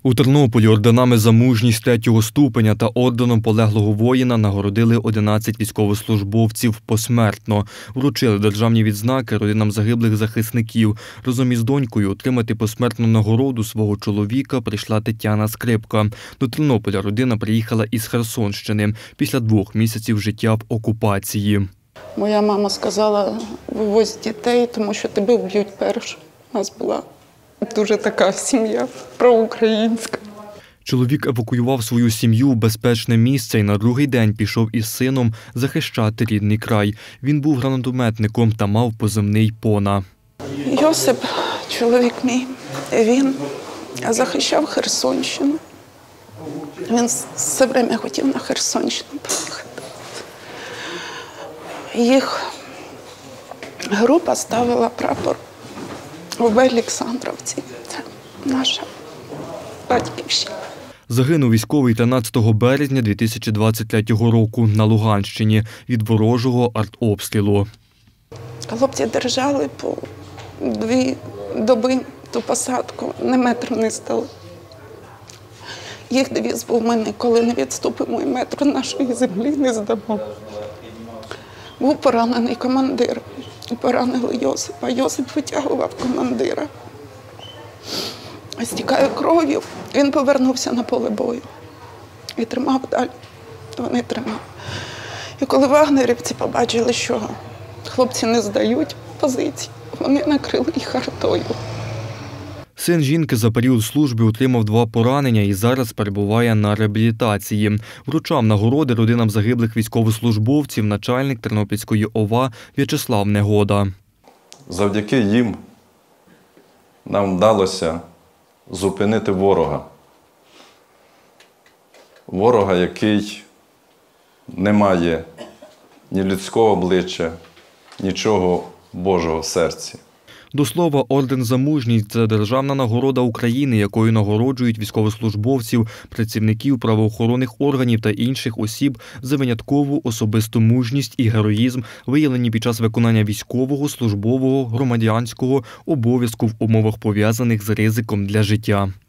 У Тернополі орденами за мужність 3-го ступеня та орденом полеглого воїна нагородили 11 військовослужбовців посмертно. Вручили державні відзнаки родинам загиблих захисників. Разом із донькою отримати посмертну нагороду свого чоловіка прийшла Тетяна Скрипка. До Тернополя родина приїхала із Херсонщини після 2 місяців життя в окупації. Моя мама сказала: вивозь дітей, тому що тебе вб'ють першим. У нас була дуже така сім'я проукраїнська. Чоловік евакуював свою сім'ю в безпечне місце і на другий день пішов із сином захищати рідний край. Він був гранатометником та мав позивний «Пона». Йосип, чоловік мій, він захищав Херсонщину. Він все время хотів на Херсонщину поїхати. Їх група ставила прапор в Олександровці. Це наша батьківщина. Загинув військовий 13 березня 2023 року на Луганщині від ворожого артобстрілу. Хлопці держали по 2 доби ту посадку, не метр не стали. Їх девіз був: ми ніколи не відступимо і метру нашої землі не здамо. Був поранений командир, поранили Йосипа. Йосип витягував командира. Стікає кров'ю, він повернувся на поле бою і тримав далі. Вони тримали. І коли вагнерівці побачили, що хлопці не здають позиції, вони накрили їх артою. Син жінки за період служби отримав 2 поранення і зараз перебуває на реабілітації. Вручав нагороди родинам загиблих військовослужбовців начальник Тернопільської ОВА В'ячеслав Негода. Завдяки їм нам вдалося зупинити ворога. Ворога, який не має ні людського обличчя, нічого Божого в серці. До слова, орден за мужність – це державна нагорода України, якою нагороджують військовослужбовців, працівників правоохоронних органів та інших осіб за виняткову особисту мужність і героїзм, виявлені під час виконання військового, службового, громадянського обов'язку в умовах, пов'язаних з ризиком для життя.